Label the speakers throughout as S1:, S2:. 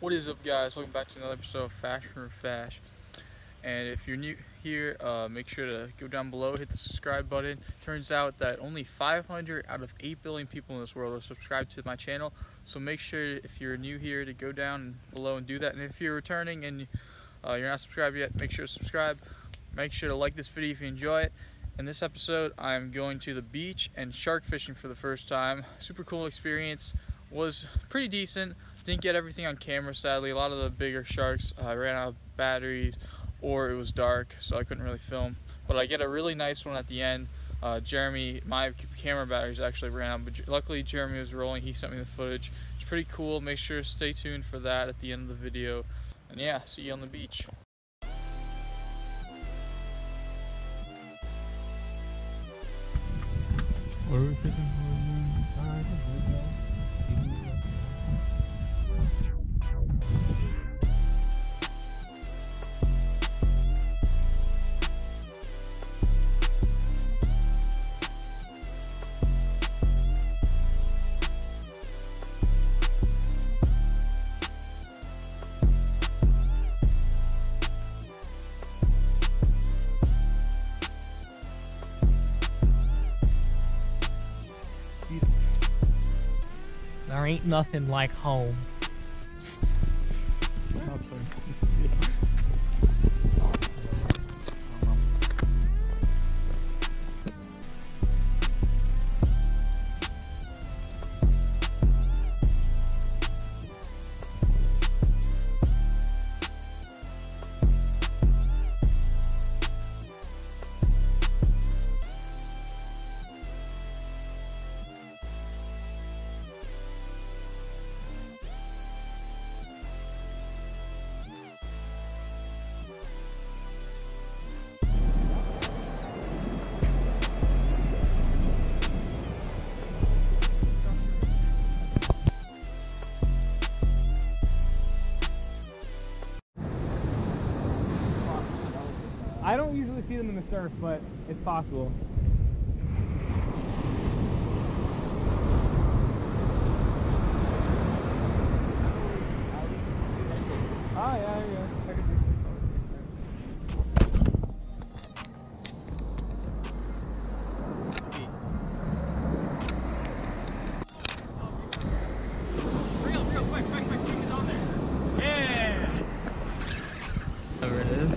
S1: What is up, guys? Welcome back to another episode of Fashion or Fash. And if you're new here, make sure to go down below, hit the subscribe button. Turns out that only 500 out of 8 billion people in this world are subscribed to my channel. So make sure, if you're new here, to go down below and do that. And if you're returning and you're not subscribed yet, make sure to subscribe. Make sure to like this video if you enjoy it. In this episode, I'm going to the beach and shark fishing for the first time. Super cool experience. Was pretty decent. Didn't get everything on camera, sadly. A lot of the bigger sharks ran out of batteries, or it was dark, so I couldn't really film. But I get a really nice one at the end. Jeremy, my camera batteries actually ran out, but luckily Jeremy was rolling. He sent me the footage. It's pretty cool. Make sure to stay tuned for that at the end of the video. And yeah, see you on the beach. What are we fishing for?
S2: There ain't nothing like home. I don't usually see them in the surf, but it's possible. Oh yeah, there you go. Quick, he's on there. Yeah!
S1: There it is.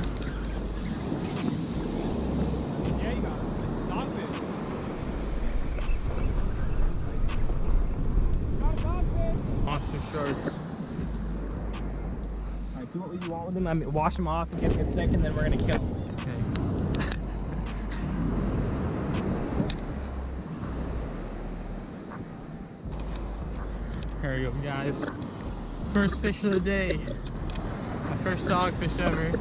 S1: Sharks.
S2: Alright, do what you want with them. I mean, wash them off and get them thick, and then we're gonna kill them.
S1: Okay. There we go, guys. First fish of the day. My first dogfish ever.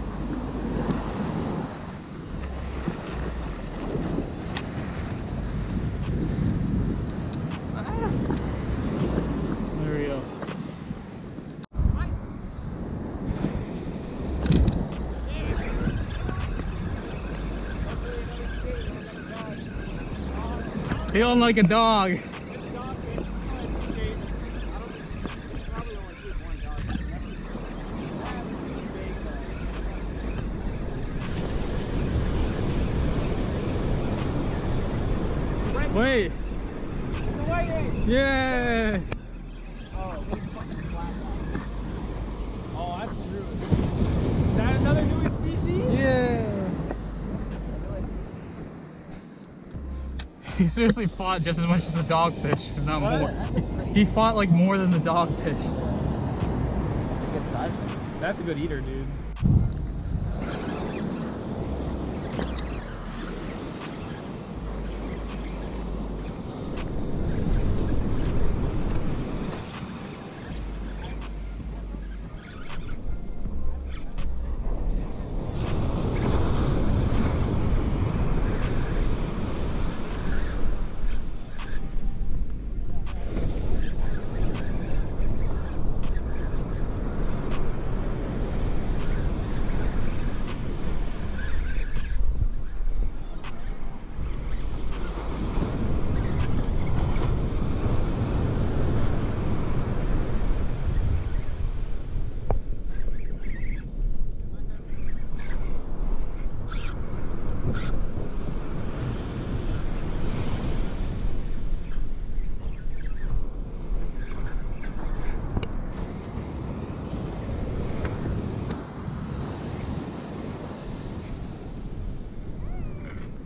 S1: Feeling like a dog. Wait. Yeah.
S2: Oh, that's true. Is that another new species?
S1: Yeah. He seriously fought just as much as the dogfish, if not more. He fought like more than the dogfish.
S2: That's a good size one. That's a good eater, dude.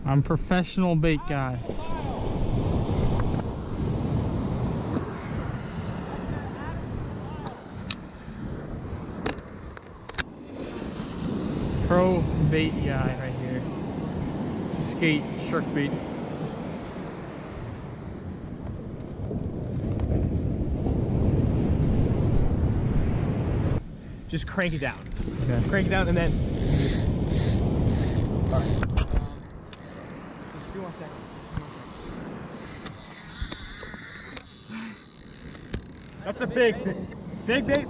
S2: I'm a professional bait guy. Pro bait guy right here. Skate shark bait. Just crank it down. Okay. Crank it down and then. All right. Just 2 more seconds. That's a big fish. Big fish.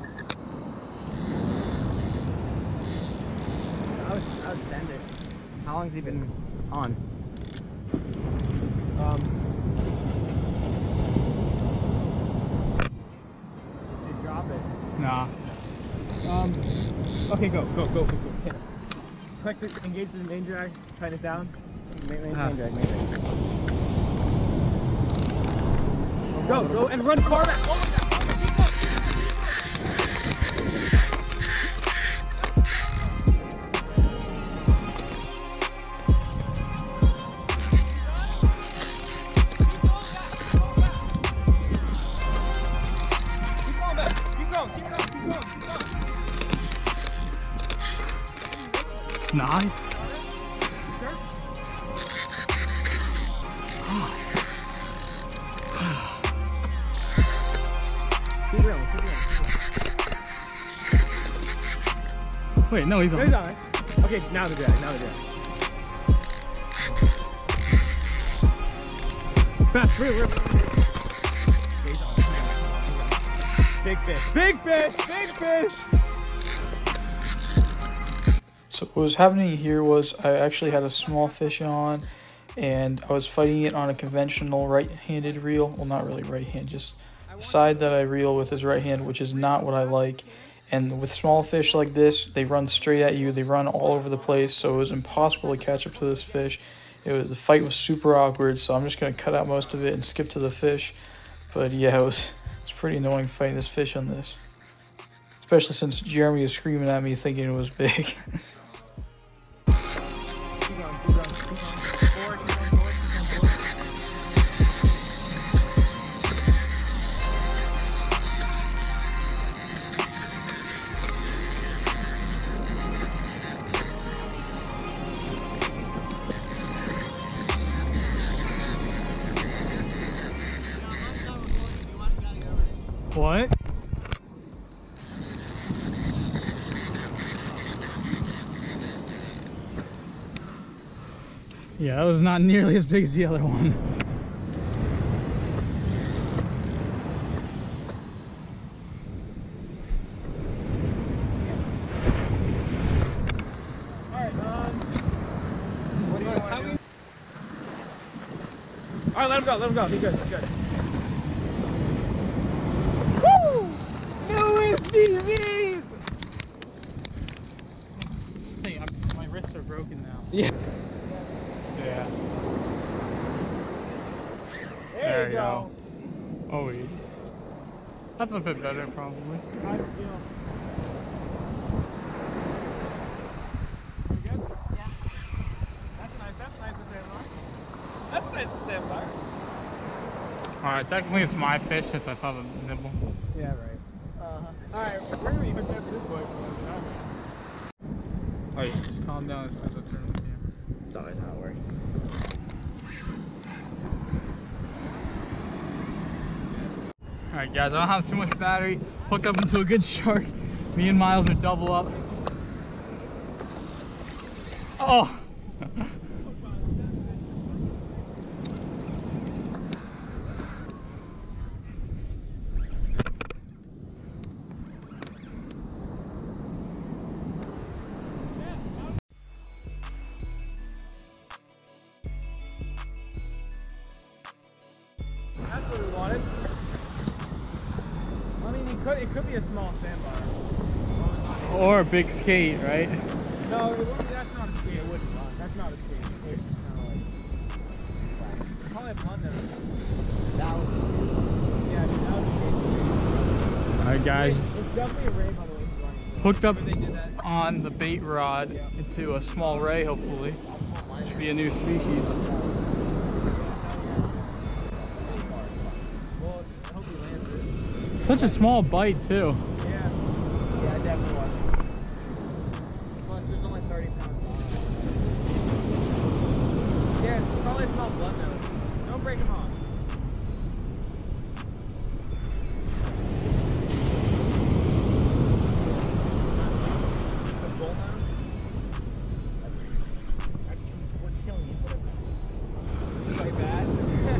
S2: I would send it. How long's he been on? Did you drop it? Nah. Okay, go. Hit it. Click this, engage the main drag, tighten it down. Main drag. Go and run far back. Oh my God. Nice. Sure. Keep reeling. Wait, no, he's on. He's on. Okay, now the drag. Fast, reel. Big fish.
S1: So what was happening here was I actually had a small fish on, and I was fighting it on a conventional right-handed reel. Well, not really right-hand, just the side that I reel with is right hand, which is not what I like. And with small fish like this, they run straight at you. They run all over the place, so it was impossible to catch up to this fish. The fight was super awkward, so I'm just going to cut out most of it and skip to the fish. But yeah, it's pretty annoying fighting this fish on this. Especially since Jeremy was screaming at me thinking it was big.
S2: What? Yeah, that was not nearly as big as the other one. All right, let him go. He's good. Woo! New SPVs! Hey, my wrists are broken now. Yeah. There you go. Oh, wait. That's a bit better, probably. How do you feel? You good? Yeah. That's nice to stand by. That's nice to stand by. Alright, technically it's my fish since I saw the nibble. Yeah, right. Alright, we're gonna be hooked up to this boy.
S1: Alright, just calm down as soon as I turn on the camera.
S3: It's always how it works.
S2: Alright guys, I don't have too much battery. Hooked up into a good shark. Me and Miles are double up. Oh!
S3: That's what we wanted. I mean, it could be a small sandbar.
S2: Or a big skate, right?
S3: No, that's not a skate. It wouldn't. That's not a skate. It's kind of like. Probably a blunder. That was. Yeah, that was a skate.
S2: Alright guys.
S3: It's definitely a ray by the way.
S2: Hooked up on the bait rod into a small ray, hopefully. Should be a new species.
S3: Well, I hope he lands it.
S2: Such a small bite too.
S3: Yeah. Yeah, definitely was. Plus, there's only 30 pounds on it. Yeah, it's probably small blood nose. Don't break him off. The bull nose? We're killing you. White bass.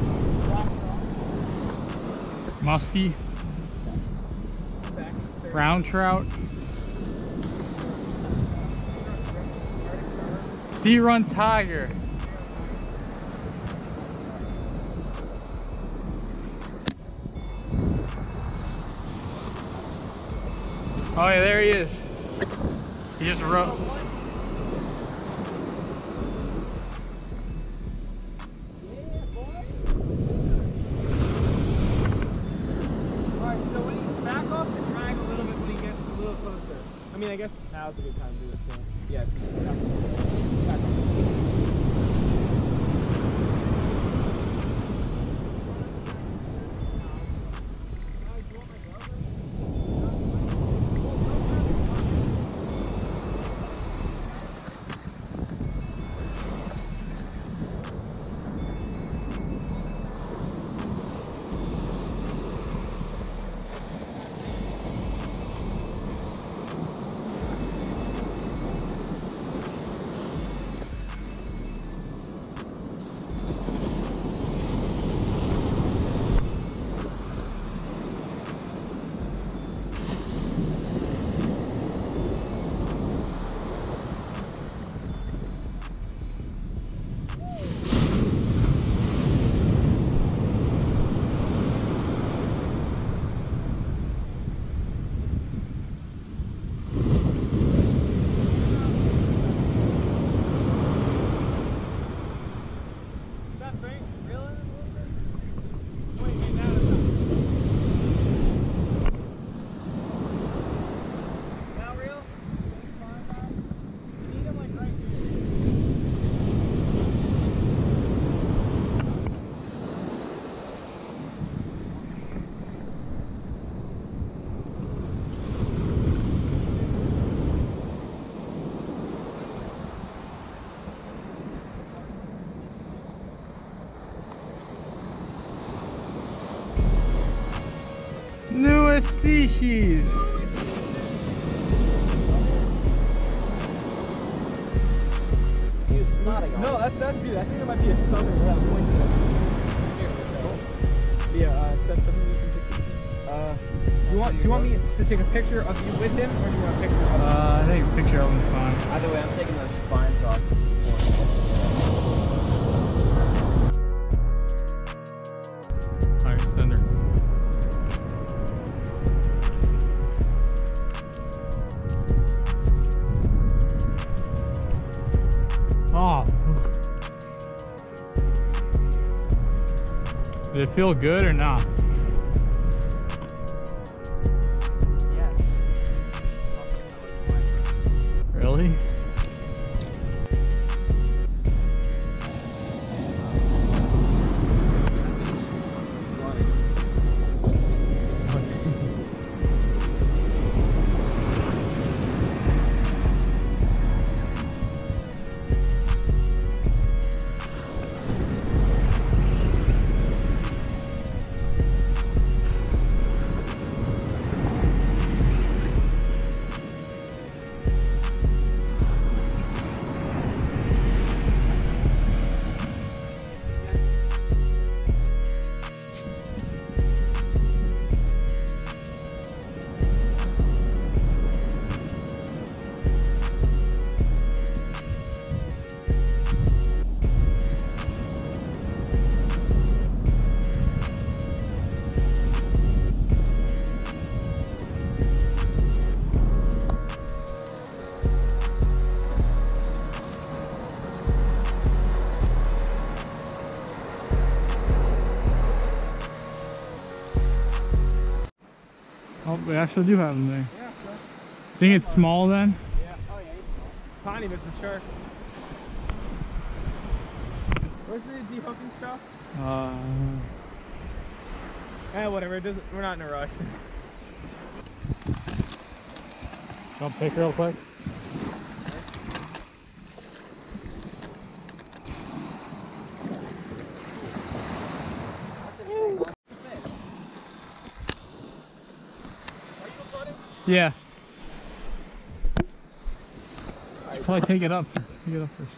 S2: Muskie,
S3: Back.
S2: brown trout, sea run tiger. Oh yeah, there he is. He just wrote.
S3: Alright, so when you back off the drag a little bit when he gets a little closer. I mean, I guess now's a good time to do it too. Yeah, back off.
S2: Newest species.
S3: No, that's dude. I think it might be a southern red pointed at me. Yeah, Seth, do you want me to take a picture of you with him, or do you want a picture of him?
S2: I think a picture of him's fine.
S4: Either way, I'm taking those spines off.
S2: Alright, send her. Oh. Did it feel good or not?
S3: Yeah.
S2: Really? Oh, we actually do have them there.
S3: Yeah, sure.
S2: Think it's small then?
S3: Yeah. Oh yeah, he's small. Tiny, but it's a shark. Where's the de-hooking stuff? Whatever. It doesn't. We're not in a rush.
S2: I'll pick real quick. Yeah. Probably take it up. Take it up first.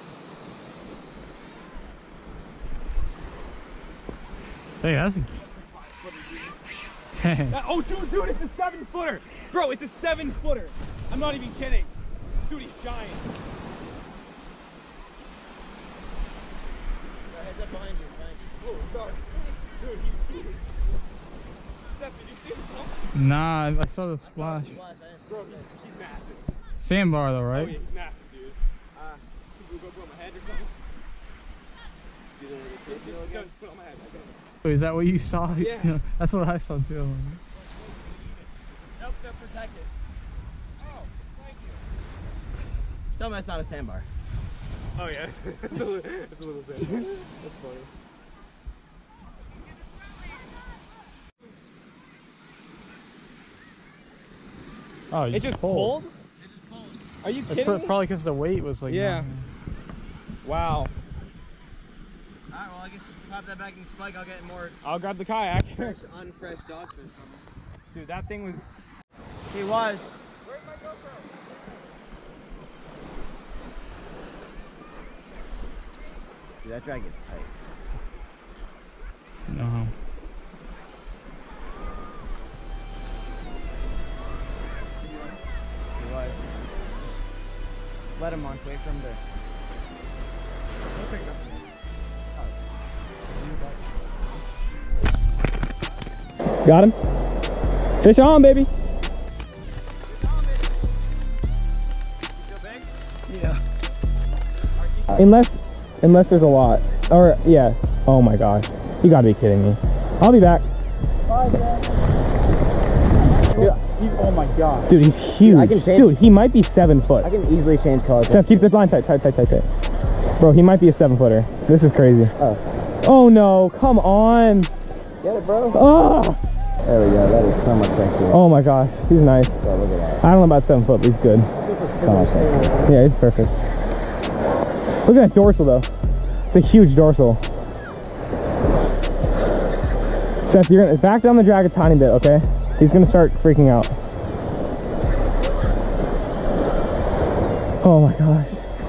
S2: Hey, that's a... Dang.
S3: Oh, dude, it's a 7-footer. Bro, it's a 7-footer. I'm not even kidding. Dude, he's giant.
S4: Heads up behind you,
S3: Oh, sorry. Dude, he's huge. Steph, did you see him?
S2: Nah, I saw the splash.
S3: Bro, he's massive.
S2: Sandbar though,
S3: Oh,
S2: right?
S3: yeah, he's massive, dude. Should we go put on my head or something? No, just put it on my head.
S2: Is that what you saw?
S3: Yeah.
S2: That's what I saw too.
S4: Nope, they're protected.
S3: Oh, thank you.
S4: Tell me that's not a sandbar.
S3: Oh, yeah, it's a little sandbar. That's funny.
S2: Oh,
S3: It's just cold? Are you kidding me?
S2: Probably because the weight was like...
S3: Yeah. Wow.
S4: Alright, well I guess pop that back in spike, I'll get more
S3: I'll grab the kayak.
S4: unfresh dogfish from him.
S3: Dude, that thing was...
S4: He was.
S3: Where's my GoPro?
S4: Dude, that drag gets tight.
S2: No.
S4: He was. Let him launch, wait for him to...
S3: Got him. Fish on, baby.
S4: Yeah.
S3: Unless there's a lot. Or, yeah. Oh my gosh. You gotta be kidding me. I'll be back.
S4: Oh my god.
S3: Dude, he's huge.
S4: I can change-
S3: Dude, he might be 7 foot.
S4: I can easily change colors.
S3: Seth, keep this line tight. Bro, he might be a 7-footer. This is crazy.
S4: Oh.
S3: Oh no, come on.
S4: Get it, bro.
S3: Oh,
S4: There we go. That is so much sexier.
S3: oh my gosh. He's nice.
S4: Bro, look at that.
S3: I don't know about 7 foot, but he's good.
S4: So much sexier.
S3: Yeah, he's perfect. Look at that dorsal though. It's a huge dorsal. Seth, you're gonna back down the drag a tiny bit, okay? He's gonna start freaking out. Oh my gosh.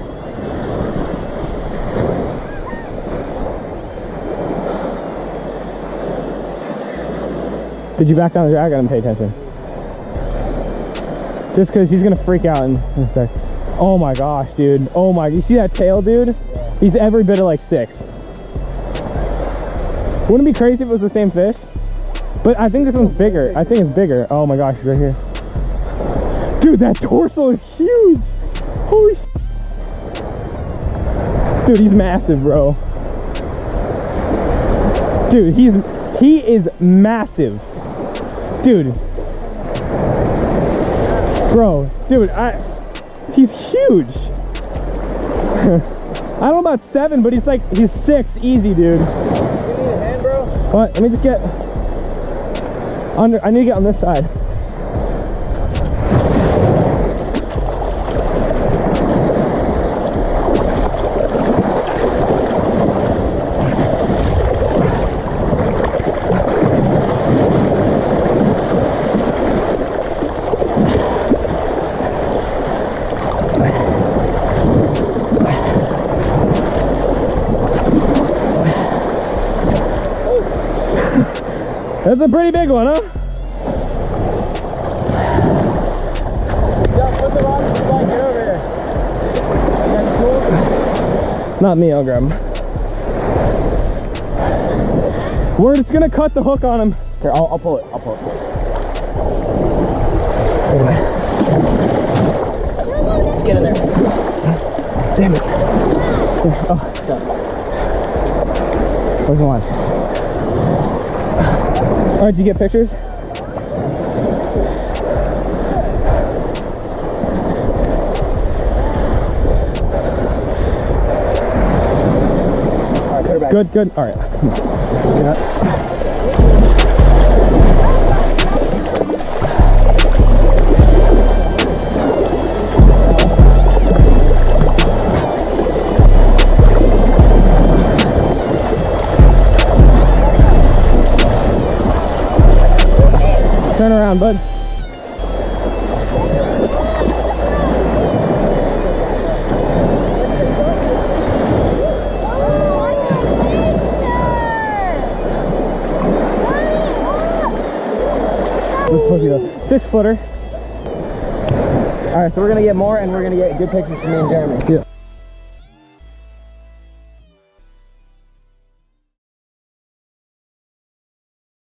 S3: Did you back down the drag and pay attention? Just because he's gonna freak out in a sec. Oh my gosh, dude. Oh my, you see that tail, dude? He's every bit of like 6. Wouldn't it be crazy if it was the same fish? But I think this one's bigger. I think it's bigger. Oh my gosh, he's right here. Dude, that dorsal is huge. Holy sh. Dude, he's massive, bro. Dude, he is massive. Dude. Bro, dude, he's huge. I don't know about 7, but he's 6 easy, dude.
S4: You need a hand, bro?
S3: What? Let me just get under. I need to get on this side. That's a pretty big one, huh?
S4: Yeah, put the rod in the spike, get over here.
S3: Not me, I'll grab him. We're just gonna cut the hook on him.
S4: Here, I'll pull it. I'll pull it. Let's get in there.
S3: Damn it. Oh. Where's the line? Alright, did you get pictures? Good, good. All right. Yeah. Turn around, bud. This is supposed to be a 6-footer. Alright, so we're gonna get more and we're gonna get good pictures from me and Jeremy. Yeah.